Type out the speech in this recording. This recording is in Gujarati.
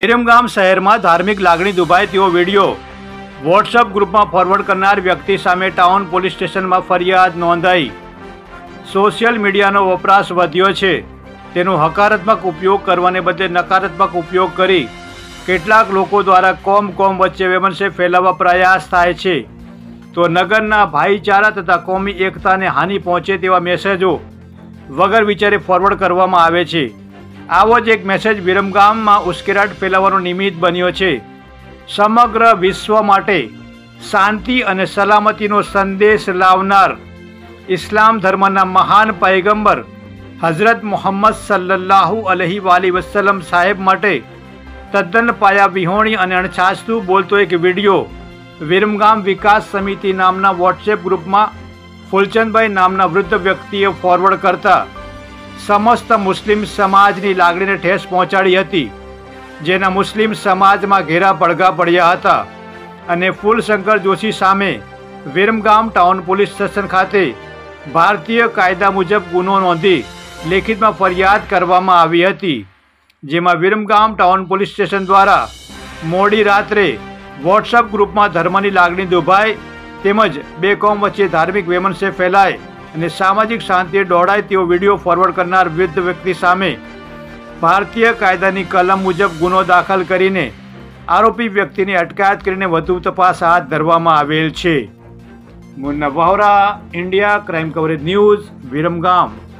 વિરમગામ શહેરમાં ધાર્મિક લાગણી દુભાય તેવો વિડીયો વોટ્સઅપ ગ્રુપમાં ફોરવર્ડ કરનાર વ્યક્તિ સામે ટાઉન પોલીસ સ્ટેશનમાં ફરિયાદ નોંધાઈ। સોશિયલ મીડિયાનો વપરાશ વધ્યો છે, તેનો હકારાત્મક ઉપયોગ કરવાને બદલે નકારાત્મક ઉપયોગ કરી કેટલાક લોકો દ્વારા કોમ વચ્ચે વેમનશે ફેલાવવા પ્રયાસ થાય છે, તો નગરના ભાઈચારા તથા કોમી એકતાને હાનિ પહોંચે તેવા મેસેજો વગર વિચારે ફોરવર્ડ કરવામાં આવે છે। આવો જ એક મેસેજ વિરમગામમાં ઉશ્કેરાટ ફેલાવવાનો નિમિત્ત બન્યો છે। સમગ્ર વિશ્વ માટે શાંતિ અને સલામતીનો સંદેશ લાવનાર ઇસ્લામ ધર્મના મહાન પૈગંબર હઝરત મુહમ્મદ સલ્લલ્લાહુ અલૈહિ વસલ્લમ સાહેબ માટે તદ્દન પાયા વિહોણી અને અણછાછતું બોલતો એક વિડીયો વિરમગામ વિકાસ સમિતિ નામના વોટ્સએપ ગ્રુપમાં ફૂલચંદભાઈ નામના વૃદ્ધ વ્યક્તિએ ફોરવર્ડ કરતા સમસ્ત મુસ્લિમ સમાજની લાગણીને ઠેસ પહોંચાડી હતી, જેના મુસ્લિમ સમાજમાં ઘેરા પડઘા પડ્યા હતા અને ફૂલશંકર જોશી સામે વિરમગામ ટાઉન પોલીસ સ્ટેશન ખાતે ભારતીય કાયદા મુજબ ગુનો નોંધી લેખિતમાં ફરિયાદ કરવામાં આવી હતી, જેમાં વિરમગામ ટાઉન પોલીસ સ્ટેશન દ્વારા મોડી રાત્રે વોટ્સઅપ ગ્રુપમાં ધર્મની લાગણી દુભાય તેમજ બે કોમ વચ્ચે ધાર્મિક વેમનશે ફેલાય અને સામાજિક શાંતિએ દોડાય તેવો વિડીયો ફોરવર્ડ કરનાર વૃદ્ધ વ્યક્તિ સામે ભારતીય કાયદાની કલમ મુજબ ગુનો દાખલ કરીને આરોપી વ્યક્તિની અટકાયત કરીને વધુ તપાસ હાથ ધરવામાં આવેલ છે। Munna Vohra, India crime coverage news, Viramgam.